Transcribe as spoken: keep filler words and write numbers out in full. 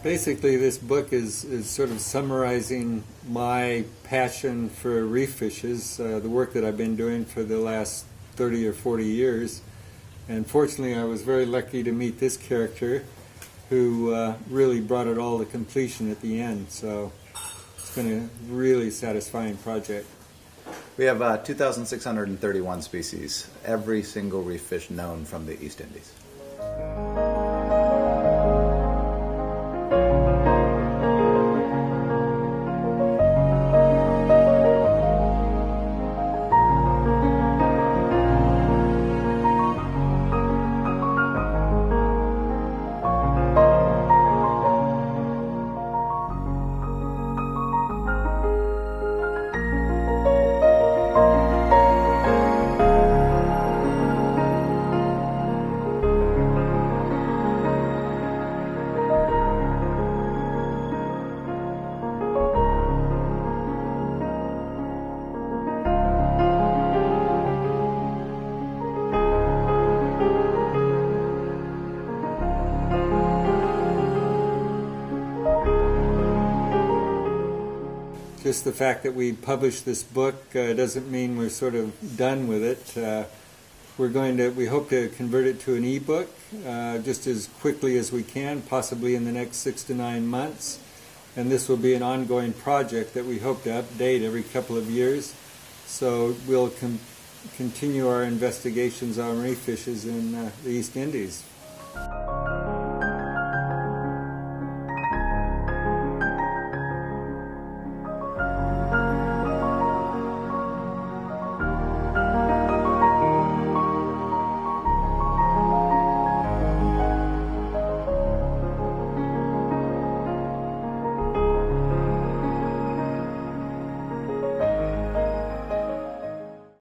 Basically, this book is, is sort of summarizing my passion for reef fishes, uh, the work that I've been doing for the last thirty or forty years. And fortunately, I was very lucky to meet this character who uh, really brought it all to completion at the end. So it's been a really satisfying project. We have uh, two thousand six hundred thirty-one species, every single reef fish known from the East Indies. Just the fact that we published this book uh, doesn't mean we're sort of done with it. Uh, we're going to, we hope to convert it to an e-book uh, just as quickly as we can, possibly in the next six to nine months. And this will be an ongoing project that we hope to update every couple of years. So we'll com continue our investigations on reef fishes in uh, the East Indies.